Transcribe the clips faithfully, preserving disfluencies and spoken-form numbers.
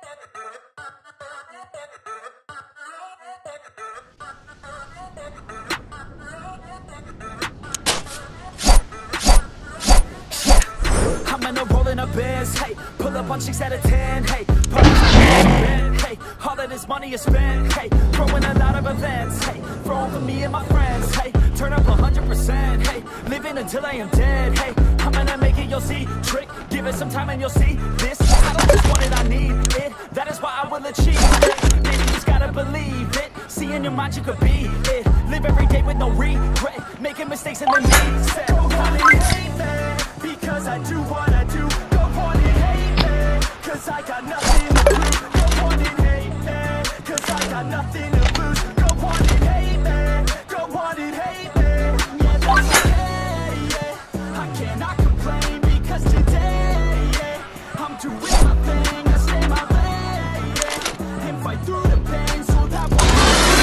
I'm gonna roll in a biz, hey, pull up on chicks out of ten, hey, hey, all of this money is spent, hey, throwing a lot of events, hey, throwing for me and my friends, hey, turn up one hundred percent, hey, living until I am dead, hey, I'm gonna make it, you'll see, trick, give it some time and you'll see, this, I don't just want it, I need it, that is why I will achieve it, man, you just gotta believe it, see in your mind you could be it, live every day with no regret, making mistakes and then reset, go on and hate me, because I do what I do, go on and hate me, cause I got nothing to prove, go on and hate me, cause I got nothing to lose, go on and hate me, go on and hate me, yeah that's okay, yeah, I cannot complain, because today, yeah, I'm doing my thing, I stay my lane, yeah, and fight through the pain, so that way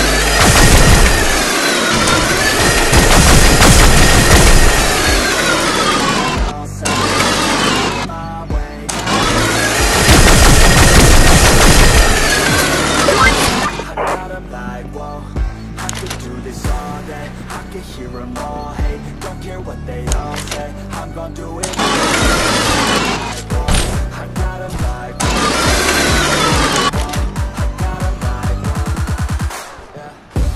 hear them all, hey, don't care what they all say, I'm gonna do it, I got 'em like, I got 'em like, yeah.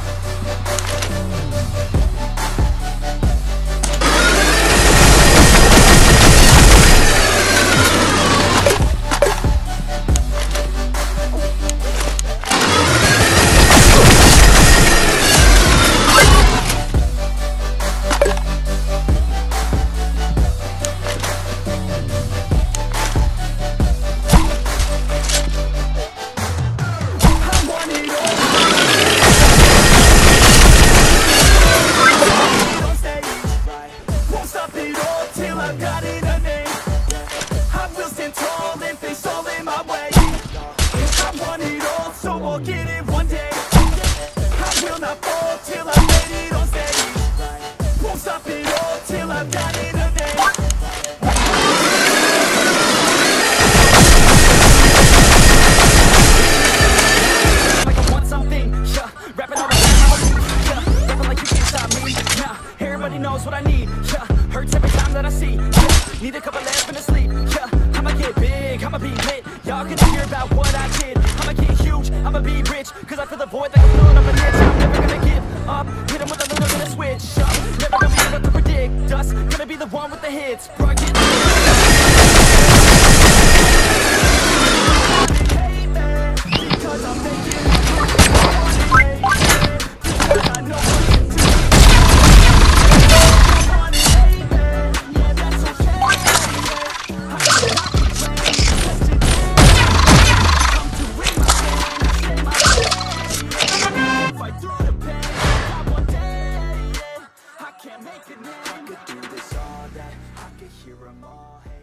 Get it one day, I will not fall till I made it on stage, won't stop it all till I've got it a name. Like I want something, yeah, rapping all the time, yeah, rapping like you can't stop me, nah, everybody knows what I need, yeah, hurts every time that I see, yeah, need a couple laughs and a sleep, yeah, I'ma get big, I'ma be lit, y'all gonna hear about what I did, I'ma get huge, I'ma be rich, cause I feel the void like I'm filling up an itch. I'm never gonna give up, hit him with a little bit of switch up, never gonna be able to predict us, gonna be the one with the hits, bro, I get hate me, because I'm making it, because I know what to do, I wanna hate me, yeah that's okay, yeah, I cannot complain, because today, I'm doing my thing, I stay my way, fight through the pain, not one day, yeah, I can't make a name, I could do this all day, I could hear them all, hey.